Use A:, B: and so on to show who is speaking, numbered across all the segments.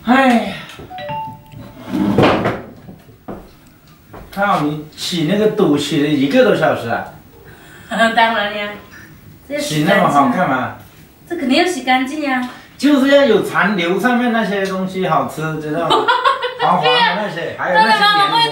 A: 哎，靠！你洗那个肚洗了1个多小时啊？
B: 当然呀，
A: 洗那么好干嘛？
B: 这肯定要洗干净呀。
A: 就是要有残留上面那些东西好吃，知道吗？黄黄的那些，还有那些黏膜。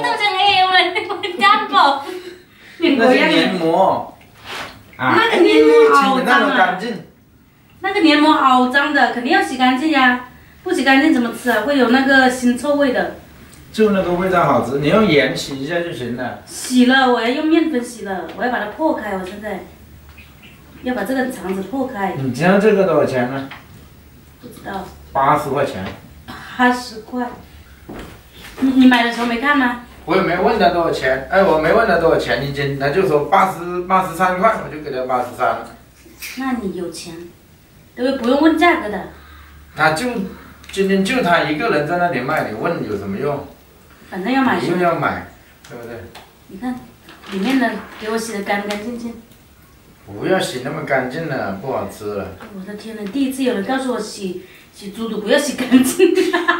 A: 那些黏膜。啊，
B: 那个黏膜好
A: 清的那么
B: 脏啊！
A: 干净。
B: 那个黏膜好脏的，肯定要洗干净呀。不洗干净怎么吃啊？会有那个腥臭味的。
A: 就那个味道好吃，你用盐洗一下就行了。
B: 洗了，我要用面粉洗了，我要把它破开。我现在要把这个肠子破开。
A: 你知道这个多少钱吗？
B: 不知道。
A: 80块钱。
B: 80块。你买的时候没看吗？
A: 我也没问他多少钱，哎，我没问他多少钱一斤，他就说83块，我就给他83了。
B: 那你有钱，对不对？不用问价格的。
A: 他就今天就他一个人在那里卖，你问有什么用？
B: 反正要买。
A: 一定要买，对不对？
B: 你看，里面的给我洗得干干净净。
A: 不要洗那么干净了，不好吃了。
B: 我的天呐，第一次有人告诉我洗猪肚不要洗干净。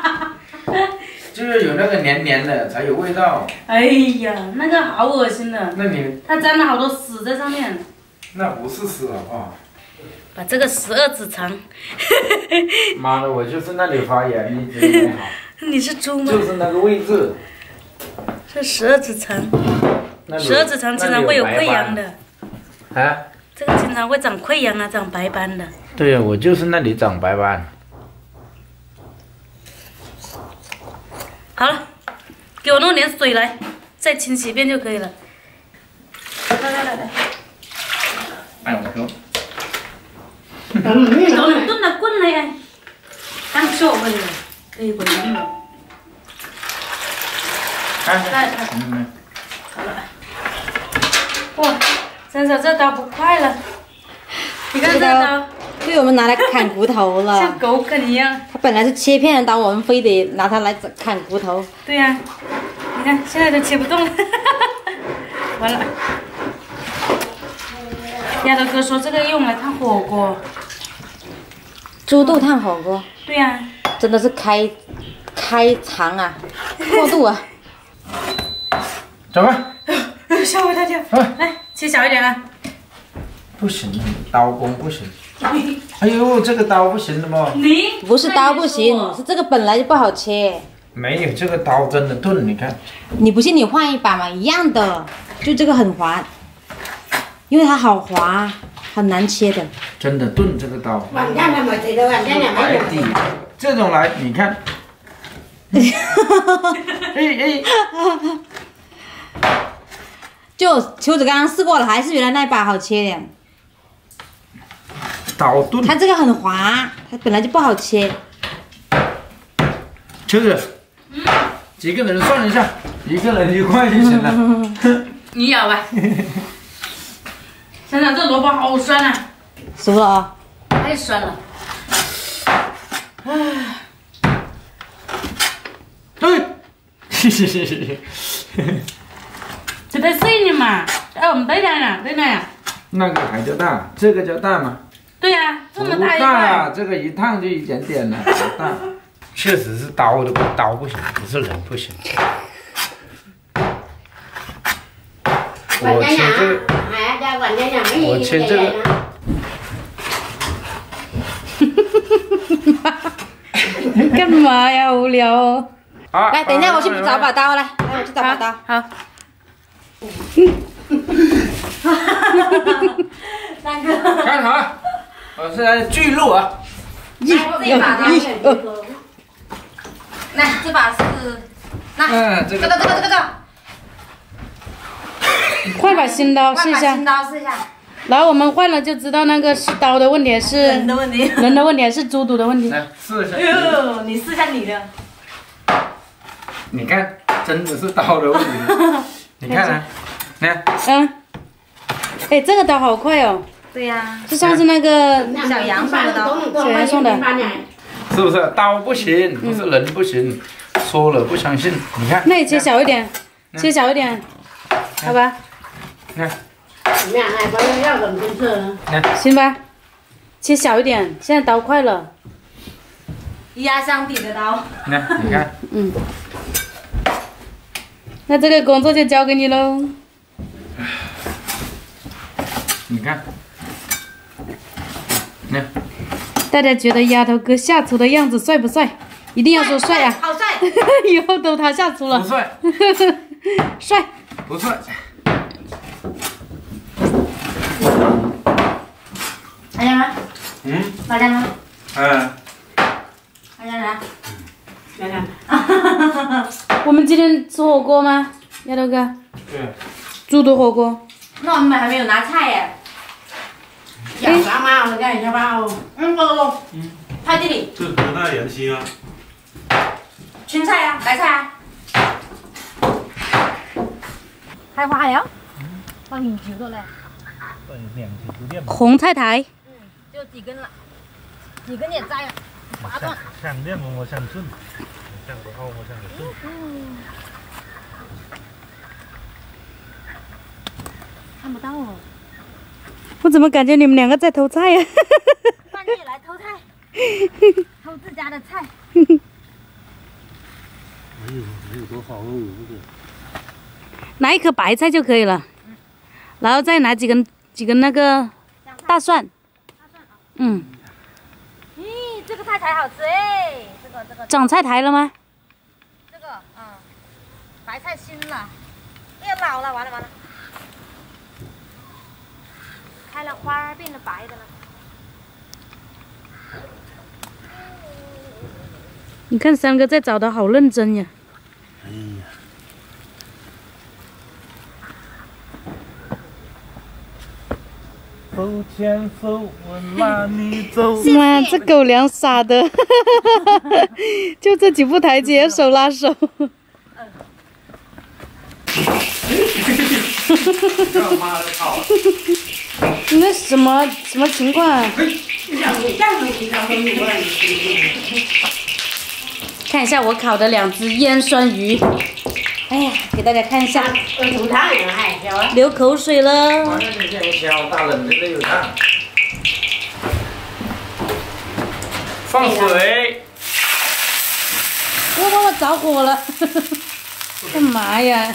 A: 就是有那个黏黏的才有味道。
B: 哎呀，那个好恶心的。
A: 那你
B: 它沾了好多屎在上面。
A: 那不是屎啊！
B: 把这个12指肠。
A: 妈的，我就是那里发炎，你觉得没好？
B: 你是猪吗？
A: 就是那个位置。
B: 这12指肠，12指肠经常会有溃疡的。
A: 啊？
B: 这个经常会长溃疡啊，长白斑的。
A: 对呀，我就是那里长白斑。
B: 好了，给我弄点水来，再清洗一遍就可以了。来。
A: 哎，我说。
B: Còn tốt là quân này anh ăn trộm rồi đây của mình rồi đây好了，哇，真的这刀不快了，你看这刀
C: 被我们拿来砍骨头了，
B: 像狗啃一样。
C: 它本来是切片的刀，我们非得拿它来砍骨头。
B: 对呀，你看现在都切不动了，完了。丫头哥说这个用来烫火锅。
C: 猪肚烫火锅。
B: 对呀。
C: 真的是开肠啊，过度啊。
A: 走吧。
B: 吓我一大跳。来，切小一点啊。
A: 不行，刀工不行。哎呦，这个刀不行的嘛。
B: 你
C: 不是刀不行，是这个本来就不好切。
A: 没有，这个刀真的钝，你看。
C: 你不信你换一把嘛，一样的，就这个很滑，因为它好滑，很难切的。
A: 真的钝这个刀。
D: 晚上的嘛，这个晚上的
A: 白底，这种来，你看。哎。
C: 就秋子刚刚试过了，还是原来那一把好切点。
A: 刀钝。
C: 它这个很滑，它本来就不好切。
A: 秋子，几个人算一下，一个人1块就行了。
B: 你咬吧。想想这萝卜好酸啊！
C: 熟了啊！
B: 太酸了。
A: 对。
B: 就得碎你嘛，哎，我们对呀。
A: 那个还叫大，这个叫大吗？
B: 对呀，这么大一
A: 不大
B: 块。
A: 啊，这个一烫就一点点了，不大。确实是刀不行，不是人不行。我切这个，我切这个。
C: 干嘛呀？无聊哦。来，等一下，我去找把刀来。来，我去找把刀。
B: 好。
C: 三哥。
A: 看好，我是来锯肉啊。
C: 这把刀。
B: 来，这把是，那
A: 这个。
B: 换把新刀试一下。
C: 新刀试一下。
B: 然后我们换了就知道那个是刀的问题是
C: 人的问题，
B: 人的问题还是猪肚的问题。
A: 来试一下。
C: 哟，你试一下你的。
A: 你看，真的是刀的问题。你看啊，你看。
B: 哎，这个刀好快哦。
C: 对呀。
B: 是上次那个
C: 小杨送的刀，
B: 小杨送的。
A: 是不是刀不行，不是人不行，说了不相信。你看。
B: 那你切小一点，切小一点，好吧？
A: 你看。
B: 行吧，切小一点，现在刀快了。 压箱底的刀。
A: 那你看，
C: 嗯。那这个工作就交给你喽。
A: 你看，那
C: 大家觉得丫头哥下厨的样子帅不帅？一定要说帅啊！
B: 好帅！
C: 以后都他下厨了。
A: 不帅，
C: 帅。
A: 不帅。
B: 大家吗？
A: 嗯，
B: 大家吗？大家来。
D: 来来，
C: 我们今天吃火锅吗？丫头哥。
A: 对。
C: 猪肚火锅。
B: 那我们还没有拿菜耶。
D: 小啥嘛？我看一下吧。
B: 不，派地里。
E: 这多大盐心啊？
B: 青菜啊，白菜啊。开花了，放进去了嘞。
C: 红菜苔。
B: 就几根了，几根也摘了，拔断。
E: 像练我像顺，像不好我像顺。
B: 看不到哦。
C: 我怎么感觉你们两个在偷菜呀？
B: 半夜来偷菜，偷自家的菜。
E: 没有多好哦，这个。
C: 拿一颗白菜就可以了，然后再拿几根那个大蒜。嗯。
B: 咦，这个菜才好吃哎！这个。
C: 长菜苔了吗？
B: 这个，白菜新了，哎呀老了，完了。开了花变得白的了。
C: 你看三哥在找的好认真呀。
E: 哎呀。手牵手，我拉你走。
C: 妈，这狗粮撒的，就这几步台阶，手拉手。
A: 干妈的操！
C: 你那什么情况啊？看一下我烤的2只腌酸鱼，哎呀，给大家看一下，流口水了。
A: 反正你现在小大人的都有烫。放水。
C: 我着火了，干嘛呀？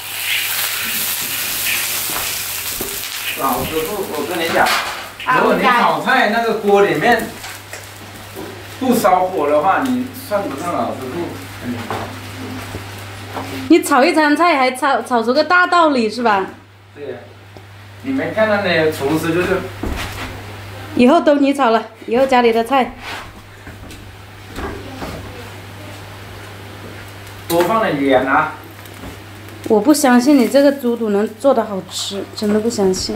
A: 老师傅，我跟你讲，如果你炒菜那个锅里面不烧火的话，你算不上老师傅。
C: 你炒一餐菜还炒出个大道理是吧？
A: 对呀，你没看到那个厨师就是。
C: 以后都你炒了，以后家里的菜。
A: 多放点盐啊！
C: 我不相信你这个猪肚能做得好吃，真的不相信。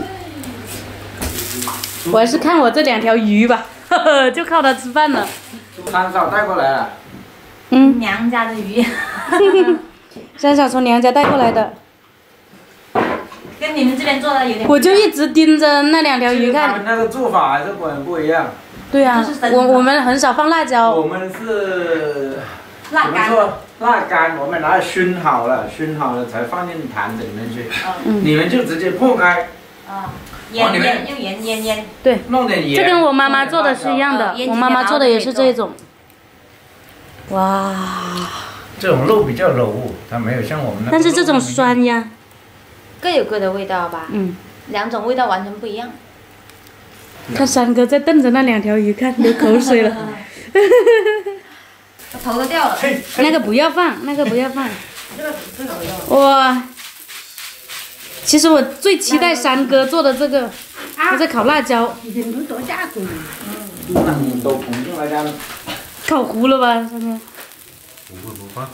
C: 我还是看我这2条鱼吧，呵呵，就靠它吃饭了。
A: 猪汤烧带过来了。
C: 嗯，
B: 娘家的鱼。
C: 山嫂从娘家带过来的。
B: 跟你们这边做的有点。
C: 我就一直盯着那2条鱼看。
A: 他们那个做法还是果然不一样。
C: 对啊，我们很少放辣椒。
A: 我们是。
B: 辣干。
A: 辣干，我们拿来熏好了才放进坛子里面去。你们就直接破开。
B: 用盐腌。
C: 对，
A: 弄点盐。
C: 这跟我妈妈做的是一样的，我妈妈做的也是这种。哇。
A: 这种肉比较柔，它没有像我们那。
C: 但是这种酸呀。
B: 各有各的味道吧。2种味道完全不一样。
C: 看三哥在瞪着那2条鱼看，流口水了。
B: 我头都掉了。
C: 那个不要放，那个不要放。
B: 这个
C: 哇！其实我最期待三哥做的这个，他在烤辣椒。
A: 那你都捧进来干。
C: 烤糊了吧，三哥？
E: 不放。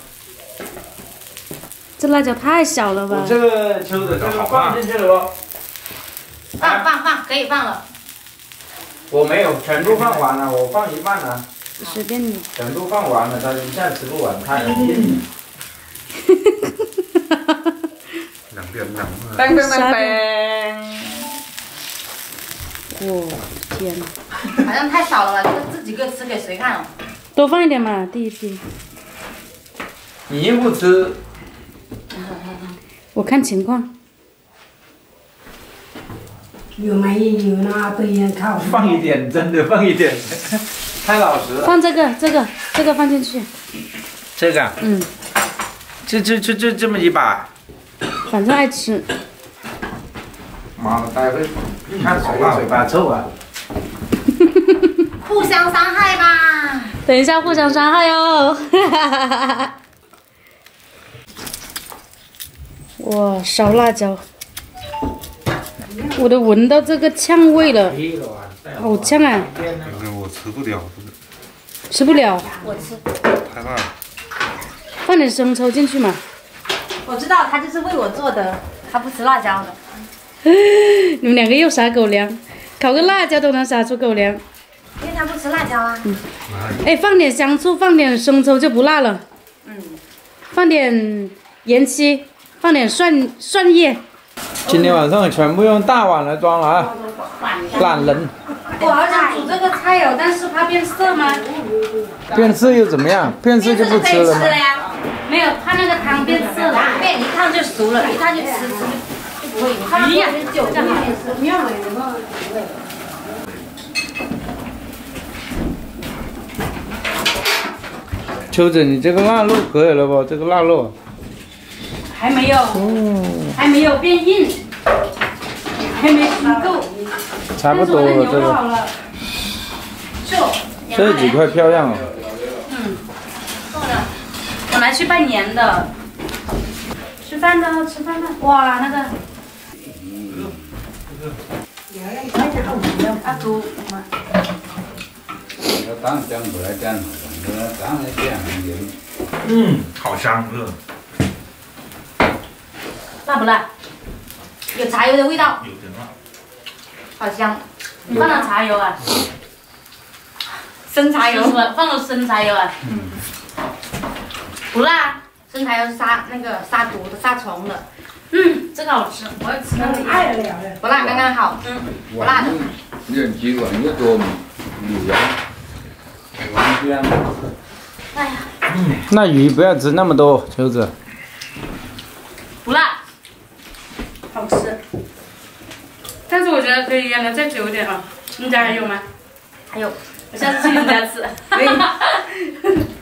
C: 这辣椒太小了吧？
A: 我这个秋的这个放进去了不？
B: 放，可以放了。
A: 我没有全部放完了，我放一半了。
C: 随便你。
A: 全部放完了，但是一下吃不完，太硬。
E: 两边两。
A: 噔噔噔噔。
C: 哇，天哪！
B: 好像太少了吧？这个自己吃给谁看哦？
C: 多放一点嘛，第一批。
A: 你又不吃。
C: 我看情况。
D: 有没有那不一样靠。
A: 放一点，真的放一点。 太老实了。
C: 放这个放进去。
A: 这个。
C: 嗯。
A: 这么一把。
C: 反正爱吃。
A: 妈的，待会看谁嘴巴臭啊！
B: 互相伤害吧。
C: 等一下，互相伤害哦。哇，烧辣椒，我都闻到这个呛味了，好呛啊！
E: 我吃不了这个。
C: 吃不了。
B: 我吃。
E: 太辣了。
C: 放点生抽进去嘛。
B: 我知道他就是为我做的，他不吃辣椒的。
C: 你们两个又撒狗粮，烤个辣椒都能撒出狗粮。
B: 因为他不吃辣椒啊。
C: 哎，放点香醋，放点生抽就不辣了。放点盐七，放点蒜叶。
A: 今天晚上全部用大碗来装了啊！懒人。
C: 我好想煮这个菜哦，但是怕变色吗？
A: 变色又怎么样？变色就不吃了吗？
C: 没有，怕那个汤变色了，
B: 变一烫就熟了，一烫就吃就不会。
C: 鱼呀，
B: 久就好。
A: 秋子，你这个腊肉可以了不？这个腊肉
C: 还没有，还没有变硬，还没熟够。
A: 差不多了，这个。这几块漂亮哦。
C: 够了。我拿去拜年的。吃饭的，吃饭的。哇，那个。阿祖，妈。
F: 要当姜过来姜，当来这样的。
E: 好香这个。
B: 辣不辣？有茶油的味道。
E: 有点辣。
B: 好香。
C: 你放了茶油啊？
B: 生茶油。
C: 放了生茶油啊？
B: 不辣，生茶油是杀毒的、杀虫的。
C: 这个好吃，我要吃那个。
D: 爱得了的。
B: 不辣刚刚好。不辣的。
F: 用几碗越多嘛，有盐。完全。
B: 哎呀。
A: 那鱼不要吃那么多，秋子。
C: 不辣，好吃。但是我觉得可以腌的再久一点啊。你家还有吗？
B: 还有，
C: 我下次去你家吃。
B: 可以。